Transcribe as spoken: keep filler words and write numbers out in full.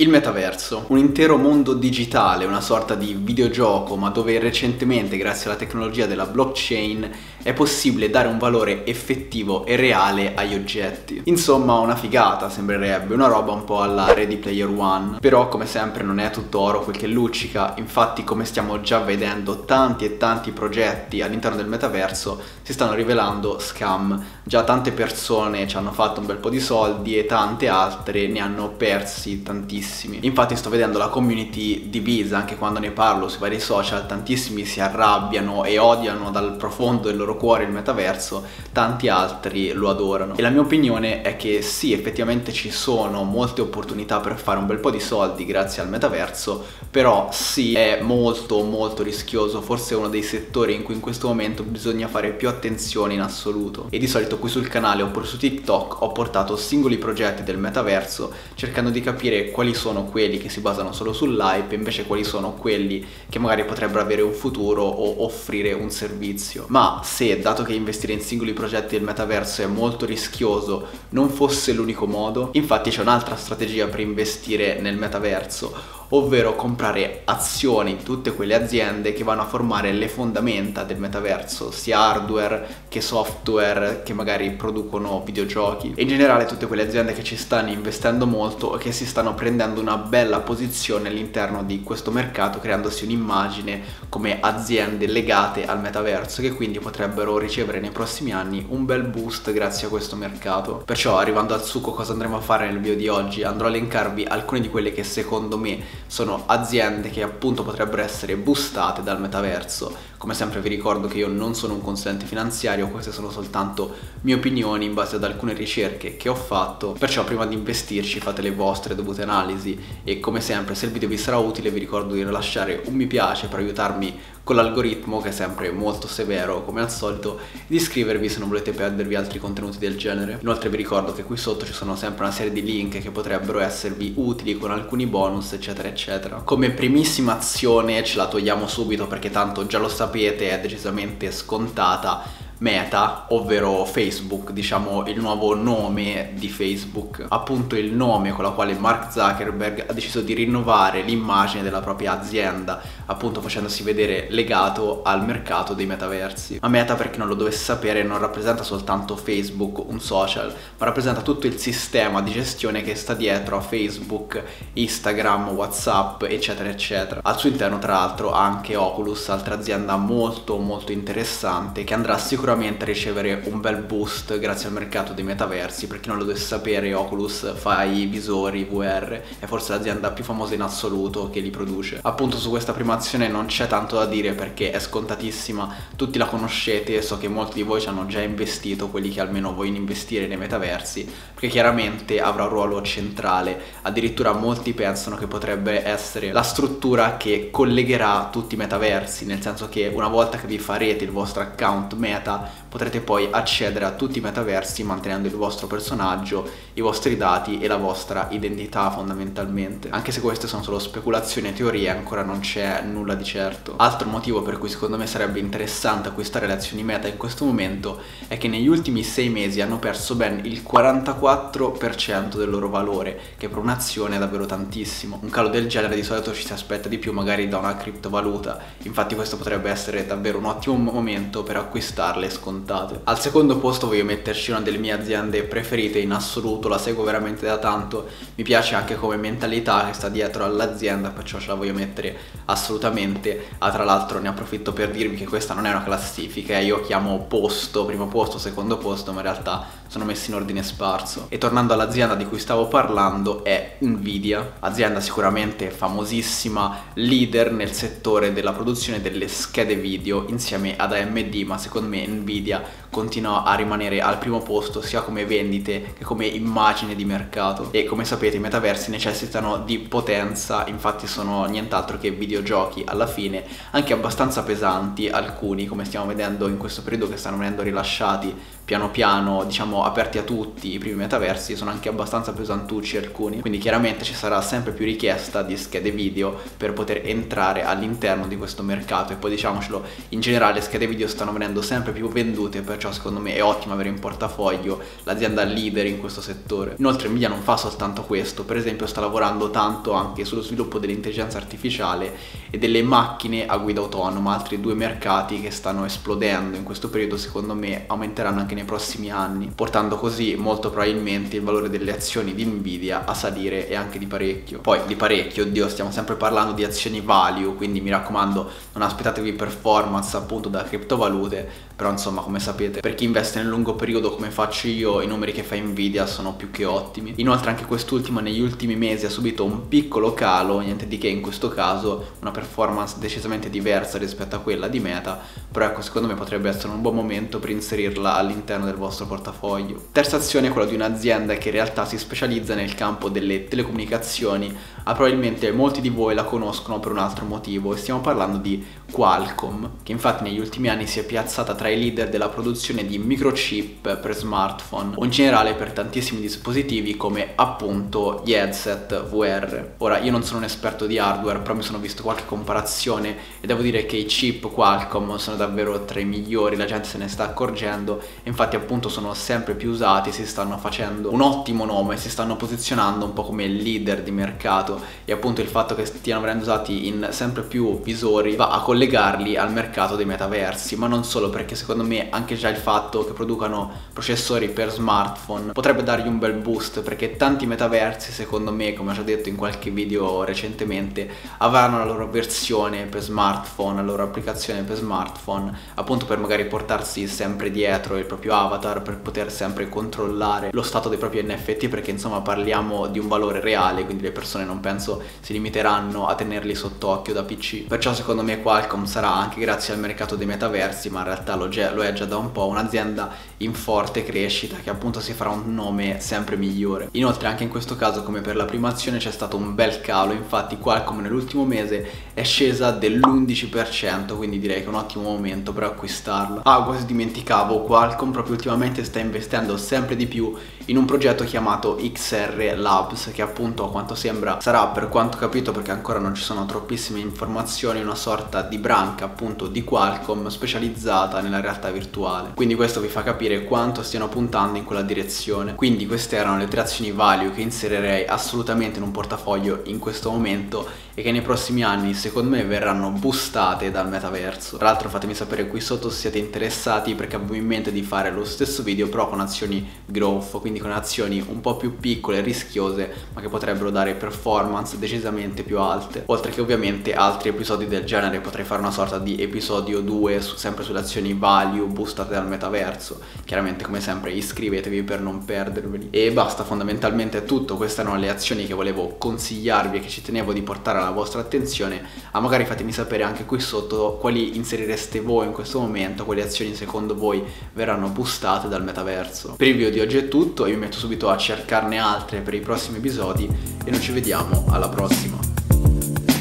Il metaverso, un intero mondo digitale, una sorta di videogioco, ma dove recentemente, grazie alla tecnologia della blockchain, è possibile dare un valore effettivo e reale agli oggetti. Insomma, una figata sembrerebbe, una roba un po' alla Ready Player One. Però, come sempre, non è tutto oro quel che luccica. Infatti, come stiamo già vedendo, tanti e tanti progetti all'interno del metaverso si stanno rivelando scam. Già tante persone ci hanno fatto un bel po' di soldi e tante altre ne hanno persi tantissimi. Infatti sto vedendo la community divisa, anche quando ne parlo sui vari social, tantissimi si arrabbiano e odiano dal profondo del loro cuore il metaverso, tanti altri lo adorano. E la mia opinione è che sì, effettivamente ci sono molte opportunità per fare un bel po' di soldi grazie al metaverso, però sì, è molto molto rischioso, forse è uno dei settori in cui in questo momento bisogna fare più attenzione in assoluto. E di solito qui sul canale oppure su TikTok ho portato singoli progetti del metaverso cercando di capire quali sono quelli che si basano solo sull'hype e invece quali sono quelli che magari potrebbero avere un futuro o offrire un servizio. Ma se, dato che investire in singoli progetti del metaverso è molto rischioso, non fosse l'unico modo, infatti c'è un'altra strategia per investire nel metaverso, ovvero comprare azioni di tutte quelle aziende che vanno a formare le fondamenta del metaverso, sia hardware che software, che magari producono videogiochi, e in generale tutte quelle aziende che ci stanno investendo molto e che si stanno prendendo una bella posizione all'interno di questo mercato, creandosi un'immagine come aziende legate al metaverso, che quindi potrebbero ricevere nei prossimi anni un bel boost grazie a questo mercato. Perciò, arrivando al succo, cosa andremo a fare nel video di oggi? Andrò a elencarvi alcune di quelle che secondo me sono aziende che appunto potrebbero essere boostate dal metaverso. Come sempre vi ricordo che io non sono un consulente finanziario, queste sono soltanto mie opinioni in base ad alcune ricerche che ho fatto, perciò prima di investirci fate le vostre dovute analisi. E come sempre, se il video vi sarà utile, vi ricordo di lasciare un mi piace per aiutarmi con l'algoritmo, che è sempre molto severo come al solito, e di iscrivervi se non volete perdervi altri contenuti del genere. Inoltre vi ricordo che qui sotto ci sono sempre una serie di link che potrebbero esservi utili, con alcuni bonus eccetera eccetera. Come primissima azione ce la togliamo subito perché tanto già lo sapete, è decisamente scontata: Meta, ovvero Facebook, diciamo il nuovo nome di Facebook, appunto il nome con la quale Mark Zuckerberg ha deciso di rinnovare l'immagine della propria azienda, appunto facendosi vedere legato al mercato dei metaversi. Ma Meta, per chi non lo dovesse sapere, non rappresenta soltanto Facebook, un social, ma rappresenta tutto il sistema di gestione che sta dietro a Facebook, Instagram, WhatsApp eccetera eccetera. Al suo interno tra l'altro ha anche Oculus, altra azienda molto molto interessante che andrà sicuramente a ricevere un bel boost grazie al mercato dei metaversi. Per chi non lo dovesse sapere, Oculus fa i visori V R, è forse l'azienda più famosa in assoluto che li produce. Appunto, su questa prima azione non c'è tanto da dire perché è scontatissima, tutti la conoscete, so che molti di voi ci hanno già investito, quelli che almeno vogliono investire nei metaversi, perché chiaramente avrà un ruolo centrale. Addirittura molti pensano che potrebbe essere la struttura che collegherà tutti i metaversi, nel senso che una volta che vi farete il vostro account Meta potrete poi accedere a tutti i metaversi mantenendo il vostro personaggio, i vostri dati e la vostra identità fondamentalmente. Anche se queste sono solo speculazioni e teorie, ancora non c'è nulla di certo. Altro motivo per cui secondo me sarebbe interessante acquistare le azioni Meta in questo momento è che negli ultimi sei mesi hanno perso ben il quarantaquattro per cento del loro valore, che per un'azione è davvero tantissimo. Un calo del genere di solito ci si aspetta di più magari da una criptovaluta, infatti questo potrebbe essere davvero un ottimo momento per acquistarle scontate. Al secondo posto voglio metterci una delle mie aziende preferite in assoluto, la seguo veramente da tanto, mi piace anche come mentalità che sta dietro all'azienda, perciò ce la voglio mettere assolutamente. Ah, tra l'altro ne approfitto per dirvi che questa non è una classifica, io chiamo posto, primo posto, secondo posto, ma in realtà sono messi in ordine sparso. E tornando all'azienda di cui stavo parlando, è Nvidia, azienda sicuramente famosissima, leader nel settore della produzione delle schede video insieme ad A M D, ma secondo me Nvidia continua a rimanere al primo posto sia come vendite che come immagine di mercato. E come sapete i metaversi necessitano di potenza, infatti sono nient'altro che videogiochi alla fine, anche abbastanza pesanti alcuni, come stiamo vedendo in questo periodo, che stanno venendo rilasciati piano piano, diciamo, aperti a tutti. I primi metaversi sono anche abbastanza pesantucci alcuni, quindi chiaramente ci sarà sempre più richiesta di schede video per poter entrare all'interno di questo mercato. E poi diciamocelo, in generale le schede video stanno venendo sempre più vendute, perciò secondo me è ottimo avere in portafoglio l'azienda leader in questo settore. Inoltre Nvidia non fa soltanto questo, per esempio sta lavorando tanto anche sullo sviluppo dell'intelligenza artificiale e delle macchine a guida autonoma, altri due mercati che stanno esplodendo in questo periodo. Secondo me aumenteranno anche nei prossimi anni, portando così molto probabilmente il valore delle azioni di Nvidia a salire, e anche di parecchio. Poi di parecchio, oddio, stiamo sempre parlando di azioni value, quindi mi raccomando non aspettatevi performance appunto da criptovalute, però insomma, come sapete, per chi investe nel lungo periodo come faccio io, i numeri che fa Nvidia sono più che ottimi. Inoltre anche quest'ultima negli ultimi mesi ha subito un piccolo calo, niente di che in questo caso, una performance decisamente diversa rispetto a quella di Meta, però ecco, secondo me potrebbe essere un buon momento per inserirla all'interno del vostro portafoglio. Terza azione è quella di un'azienda che in realtà si specializza nel campo delle telecomunicazioni, ma probabilmente molti di voi la conoscono per un altro motivo, e stiamo parlando di Qualcomm, che infatti negli ultimi anni si è piazzata tra i leader della produzione di microchip per smartphone o in generale per tantissimi dispositivi come appunto gli headset V R. Ora, io non sono un esperto di hardware, però mi sono visto qualche comparazione e devo dire che i chip Qualcomm sono davvero tra i migliori, la gente se ne sta accorgendo e infatti appunto sono sempre più usati, si stanno facendo un ottimo nome, si stanno posizionando un po' come leader di mercato, e appunto il fatto che stiano venendo usati in sempre più visori va a collegarli al mercato dei metaversi, ma non solo, perché secondo me anche già il fatto che producano processori per smartphone potrebbe dargli un bel boost, perché tanti metaversi secondo me, come ho già detto in qualche video recentemente, avranno la loro versione per smartphone, la loro applicazione per smartphone, appunto per magari portarsi sempre dietro il proprio avatar, per poter sempre controllare lo stato dei propri N F T, perché insomma parliamo di un valore reale, quindi le persone non penso si limiteranno a tenerli sott'occhio da P C. Perciò secondo me Qualcomm sarà, anche grazie al mercato dei metaversi, ma in realtà lo, lo è già da un po', un'azienda in forte crescita che appunto si farà un nome sempre migliore. Inoltre anche in questo caso, come per la prima azione, c'è stato un bel calo, infatti Qualcomm nell'ultimo mese è scesa dell'undici per cento, quindi direi che è un ottimo momento per acquistarla. Ah, quasi dimenticavo, Qualcomm proprio ultimamente sta investendo sempre di più in un progetto chiamato X R Labs, che appunto a quanto sembra sarà, per quanto ho capito perché ancora non ci sono troppissime informazioni, una sorta di branca appunto di Qualcomm specializzata nella realtà virtuale. Quindi questo vi fa capire quanto stiano puntando in quella direzione. Quindi queste erano le tre azioni value che inserirei assolutamente in un portafoglio in questo momento e che nei prossimi anni secondo me verranno boostate dal metaverso. Tra l'altro fatemi sapere qui sotto se siete interessati, perché avevo in mente di fare lo stesso video però con azioni growth, quindi con azioni un po' più piccole e rischiose ma che potrebbero dare performance decisamente più alte, oltre che ovviamente altri episodi del genere. Potrei fare una sorta di episodio due su, sempre sulle azioni value boostate dal metaverso. Chiaramente come sempre iscrivetevi per non perderveli. E basta, fondamentalmente è tutto. Queste erano le azioni che volevo consigliarvi e che ci tenevo di portare alla vostra attenzione. Ah, magari fatemi sapere anche qui sotto quali inserireste voi in questo momento, quali azioni secondo voi verranno boostate dal metaverso. Per il video di oggi è tutto, io mi metto subito a cercarne altre per i prossimi episodi e noi ci vediamo alla prossima.